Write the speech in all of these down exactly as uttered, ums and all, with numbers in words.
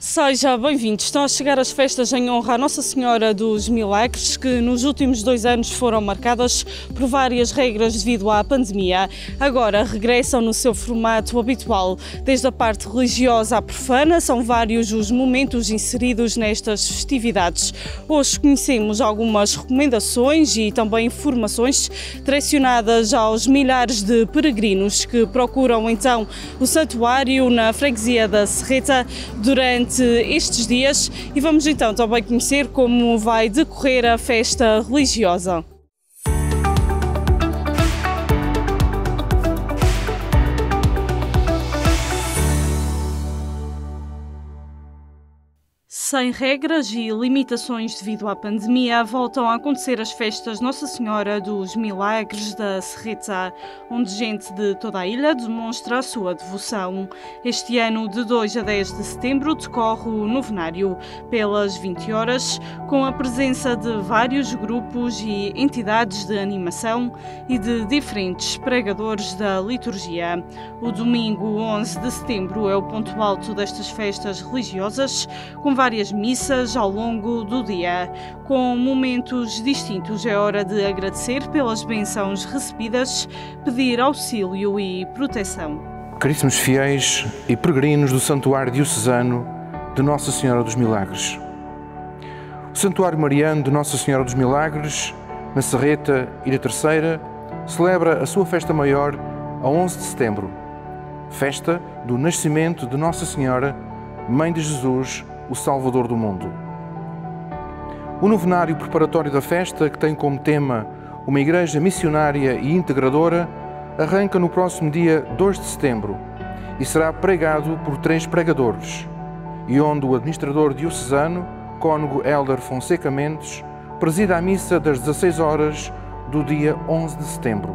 Seja bem-vindo. Estão a chegar as festas em honra à Nossa Senhora dos Milagres, que nos últimos dois anos foram marcadas por várias regras devido à pandemia. Agora regressam no seu formato habitual. Desde a parte religiosa à profana, são vários os momentos inseridos nestas festividades. Hoje conhecemos algumas recomendações e também informações direcionadas aos milhares de peregrinos que procuram então o santuário na freguesia da Serreta durante estes dias, e vamos então também conhecer como vai decorrer a festa religiosa. Sem regras e limitações devido à pandemia, voltam a acontecer as festas Nossa Senhora dos Milagres da Serreta, onde gente de toda a ilha demonstra a sua devoção. Este ano, de dois a dez de setembro, decorre o novenário pelas vinte horas, com a presença de vários grupos e entidades de animação e de diferentes pregadores da liturgia. O domingo onze de setembro é o ponto alto destas festas religiosas, com várias missas ao longo do dia. Com momentos distintos, é hora de agradecer pelas bênçãos recebidas, pedir auxílio e proteção. Caríssimos fiéis e peregrinos do Santuário Diocesano de Nossa Senhora dos Milagres. O Santuário Mariano de Nossa Senhora dos Milagres, na Serreta, Ilha Terceira, celebra a sua festa maior a onze de setembro, festa do nascimento de Nossa Senhora, Mãe de Jesus, o Salvador do mundo. O novenário preparatório da festa, que tem como tema uma igreja missionária e integradora, arranca no próximo dia dois de setembro e será pregado por três pregadores, e onde o administrador diocesano, cônego Hélder Fonseca Mendes, presida a missa das dezasseis horas do dia onze de setembro.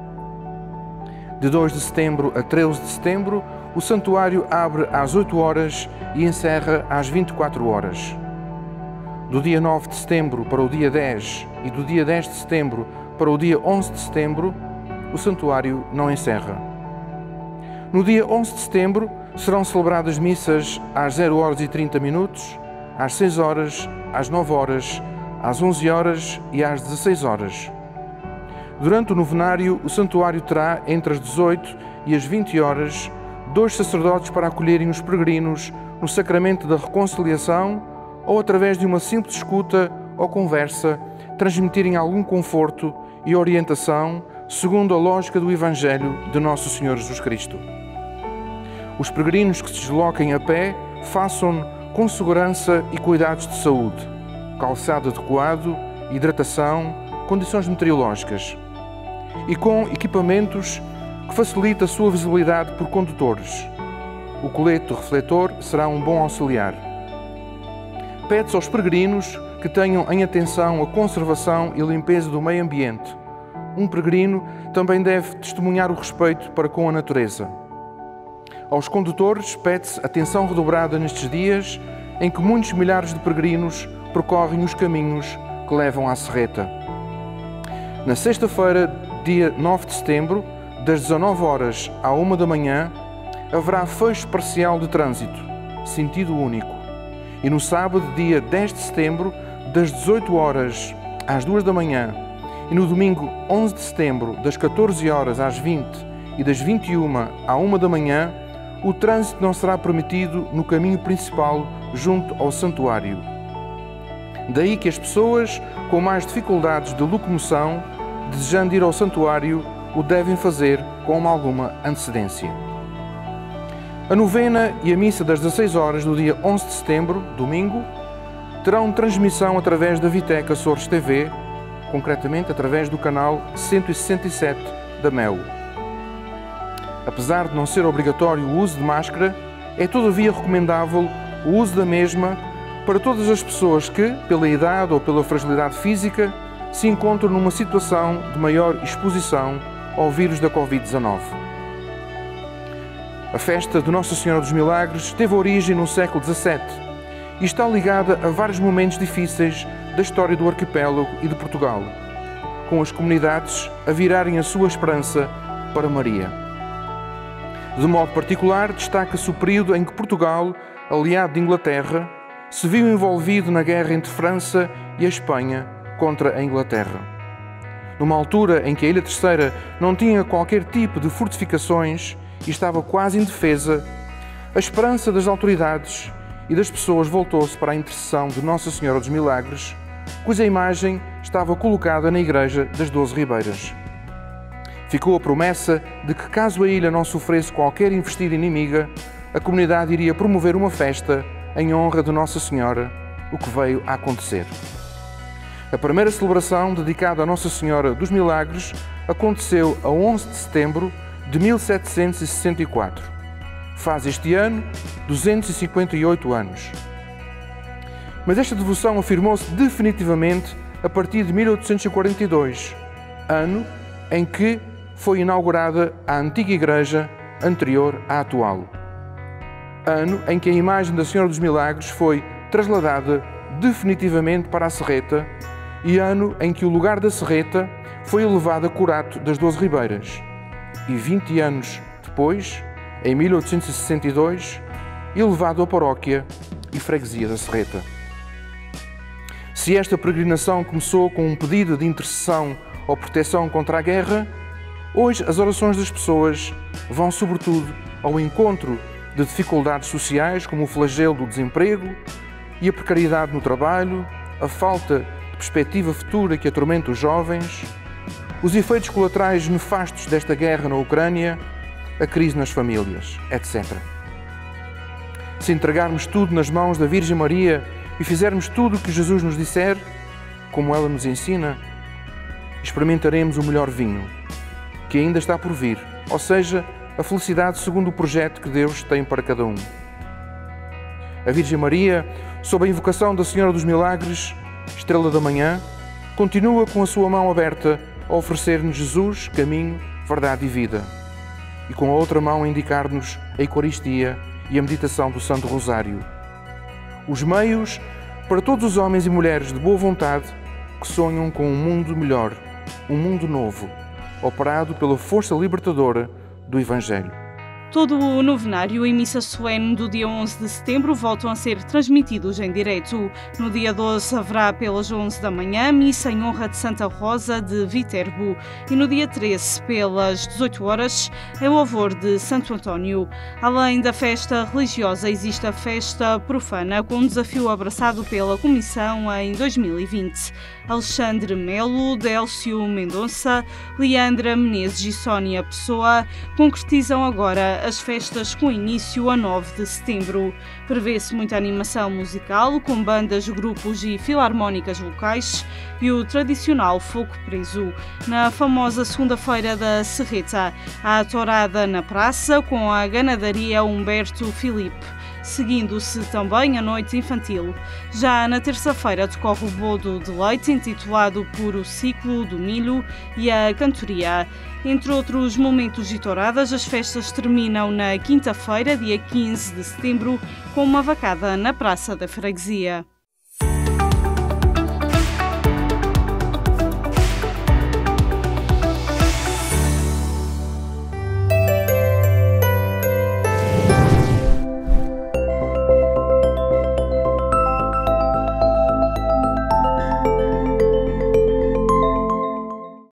De dois de setembro a treze de setembro, o santuário abre às oito horas e encerra às vinte e quatro horas. Do dia nove de setembro para o dia dez e do dia dez de setembro para o dia onze de setembro, o santuário não encerra. No dia onze de setembro serão celebradas missas às zero horas e trinta minutos, às seis horas, às nove horas, às onze horas e às dezasseis horas. Durante o novenário, o santuário terá, entre as dezoito e as vinte horas, dois sacerdotes para acolherem os peregrinos no sacramento da reconciliação ou, através de uma simples escuta ou conversa, transmitirem algum conforto e orientação segundo a lógica do Evangelho de Nosso Senhor Jesus Cristo. Os peregrinos que se desloquem a pé façam-no com segurança e cuidados de saúde, calçado adequado, hidratação, condições meteorológicas e com equipamentos que facilita a sua visibilidade por condutores. O colete refletor será um bom auxiliar. Pede-se aos peregrinos que tenham em atenção a conservação e limpeza do meio ambiente. Um peregrino também deve testemunhar o respeito para com a natureza. Aos condutores pede-se atenção redobrada nestes dias em que muitos milhares de peregrinos percorrem os caminhos que levam à Serreta. Na sexta-feira, dia nove de setembro, das dezanove horas à uma da manhã, haverá fecho parcial de trânsito, sentido único. E no sábado, dia dez de setembro, das dezoito horas às duas da manhã, e no domingo onze de setembro, das catorze horas às vinte e das vinte e uma à uma da manhã, o trânsito não será permitido no caminho principal junto ao santuário. Daí que as pessoas com mais dificuldades de locomoção, desejando ir ao santuário, o devem fazer com alguma antecedência. A novena e a missa das dezasseis horas do dia onze de setembro, domingo, terão transmissão através da Viteca Açores T V, concretamente através do canal cento e sessenta e sete da M E U. Apesar de não ser obrigatório o uso de máscara, é todavia recomendável o uso da mesma para todas as pessoas que, pela idade ou pela fragilidade física, se encontram numa situação de maior exposição ao vírus da covid dezanove. A festa de Nossa Senhora dos Milagres teve origem no século dezassete e está ligada a vários momentos difíceis da história do arquipélago e de Portugal, com as comunidades a virarem a sua esperança para Maria. De modo particular, destaca-se o período em que Portugal aliado de Inglaterra, se viu envolvido na guerra entre França e a Espanha contra a Inglaterra. Numa altura em que a Ilha Terceira não tinha qualquer tipo de fortificações e estava quase indefesa, a esperança das autoridades e das pessoas voltou-se para a intercessão de Nossa Senhora dos Milagres, cuja imagem estava colocada na Igreja das Doze Ribeiras. Ficou a promessa de que, caso a ilha não sofresse qualquer investida inimiga, a comunidade iria promover uma festa em honra de Nossa Senhora, o que veio a acontecer. A primeira celebração, dedicada a Nossa Senhora dos Milagres, aconteceu a onze de setembro de mil setecentos e sessenta e quatro. Faz este ano duzentos e cinquenta e oito anos. Mas esta devoção afirmou-se definitivamente a partir de mil oitocentos e quarenta e dois, ano em que foi inaugurada a antiga igreja anterior à atual. Ano em que a imagem da Senhora dos Milagres foi trasladada definitivamente para a Serreta e ano em que o lugar da Serreta foi elevado a curato das Doze Ribeiras. E vinte anos depois, em mil oitocentos e sessenta e dois, elevado à paróquia e freguesia da Serreta. Se esta peregrinação começou com um pedido de intercessão ou proteção contra a guerra, hoje as orações das pessoas vão sobretudo ao encontro de dificuldades sociais como o flagelo do desemprego e a precariedade no trabalho, a falta de perspectiva futura que atormenta os jovens, os efeitos colaterais nefastos desta guerra na Ucrânia, a crise nas famílias, etcétera. Se entregarmos tudo nas mãos da Virgem Maria e fizermos tudo o que Jesus nos disser, como ela nos ensina, experimentaremos o melhor vinho, que ainda está por vir, ou seja, a felicidade segundo o projeto que Deus tem para cada um. A Virgem Maria, sob a invocação da Senhora dos Milagres, Estrela da Manhã, continua com a sua mão aberta a oferecer-nos Jesus, caminho, verdade e vida, e com a outra mão a indicar-nos a Eucaristia e a meditação do Santo Rosário. Os meios para todos os homens e mulheres de boa vontade que sonham com um mundo melhor, um mundo novo, operado pela força libertadora do Evangelho. Todo o novenário e missa solene do dia onze de setembro voltam a ser transmitidos em direto. No dia doze haverá pelas onze da manhã missa em honra de Santa Rosa de Viterbo e no dia treze pelas dezoito horas em louvor de Santo António. Além da festa religiosa existe a festa profana com um desafio abraçado pela Comissão em dois mil e vinte. Alexandre Melo, Délcio Mendonça, Leandra Menezes e Sónia Pessoa concretizam agora as festas com início a nove de setembro. Prevê-se muita animação musical, com bandas, grupos e filarmónicas locais e o tradicional fogo preso. Na famosa segunda-feira da Serreta, há tourada na praça com a ganadaria Humberto Filipe, seguindo-se também a noite infantil. Já na terça-feira decorre o bodo de leite, intitulado por O Ciclo do Milho, e a cantoria. Entre outros momentos e touradas, as festas terminam na quinta-feira, dia quinze de setembro, com uma vacada na Praça da Freguesia.